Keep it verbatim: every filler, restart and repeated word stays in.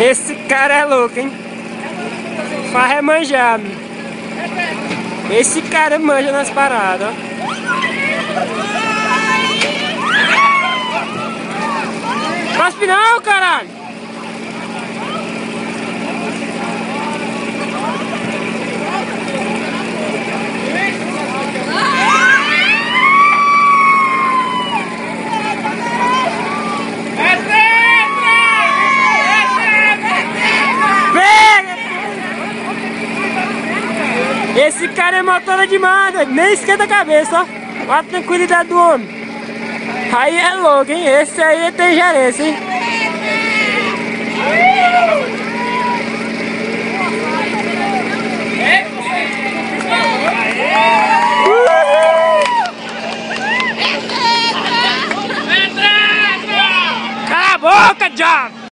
Esse cara é louco, hein? Faz é manjar. Esse cara manja nas paradas, ó. Cospe não, caralho! Esse cara é motora demais, nem esquenta a cabeça, ó. Olha a tranquilidade do homem. Aí é louco, hein? Esse aí tem gerência, hein? Cala a boca, diabo!